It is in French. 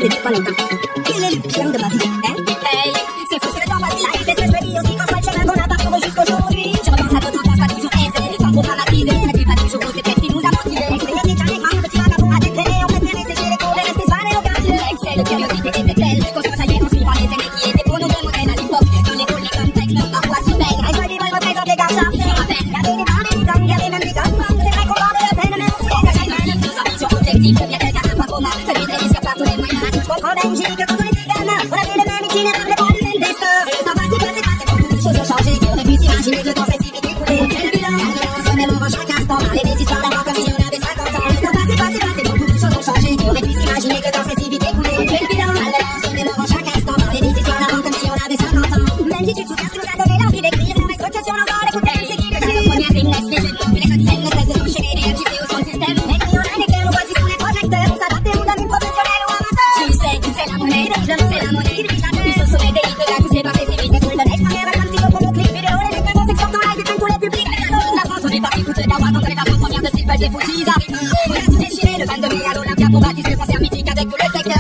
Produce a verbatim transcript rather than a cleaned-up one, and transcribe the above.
ne dure pas longtemps. Quel est le bien de ma vie, hein? Hey, c'est fou, c'est le temps passe vite. C'est ce que je me dis aussi quand je vois le chemin qu'on a parcouru jusqu'aujourd'hui. Je repense à d'autres enfants, pas toujours aisés, sans trop dramatiser. Ça n'est pas toujours beau, c'est peut-être ce qui nous a motivés. Expérience des jamais grands, petits vagabonds à détraîner. On préférait sécher les cours et rester sale et au quartier. L'excès de curiosité était telle qu'on se rejaillait en suivant les aînés qui étaient pour nous des modèles à l'époque. Dans l'école, les contextes, leur parfois si belles. Et joie libre représente les garçons. Je me rappelle, y'avait des bandes et des gangs, y'avait même des gangs. C'est vrai qu'on vendait la peine, mais on voulait que j'aille mal. Nos ambitions objectives deviennent quelqu'un à pas commun. Celui de réussir par tous les moyens. Je comprends Benji que quand on était gamin, on avait le même itinéraire, mais pas le même destin. Le temps passe, il passe, il passe, et beaucoup de choses ont changé. Qui aurait pu s'imaginer que le temps serait si vite écoulé? On fait le bilan, on se remémore chaque instant. Parler des histoires d'avant comme si on avait cinquante ans. Le temps passe, il passe, il passe, et beaucoup de choses ont changé. Qui aurait pu s'imaginer que le temps serait si vite écoulé? On fait le bilan, on se remémore chaque instant. Parler des histoires d'avant comme si on avait cinquante ans. Même si tu te souviens ce qui nous a donné l'envie d'écrire, on reste que sur nos bords, l'écouter, c'est qui le tire. La première ligne laisse les jeunes, les codes scènes ne cessent de s'enchaîner, des M J C au son système. Et puis on a un éclair, on choisissons les projecteurs. On s'adapte et on donne une professionnelle ou amateur. Tu sais, c'est la monnaie des jeunes, c'est la monnaie qui dirige la terre. Puis au sommet des hits de la poussée par ces civiles, c'est cool de neige. Première vague, un petit peu pour nos clips vidéo. Les mecs même on s'exporte en live et prennent tous les publics. Mais personne de la France, on est parti toutes les parois contre les avant-premières de Steve Bell, des footies arrivent. On a tout déchiré le vingt-deux mai à l'Olympia pour baptiser le concert mythique avec tout le secteur.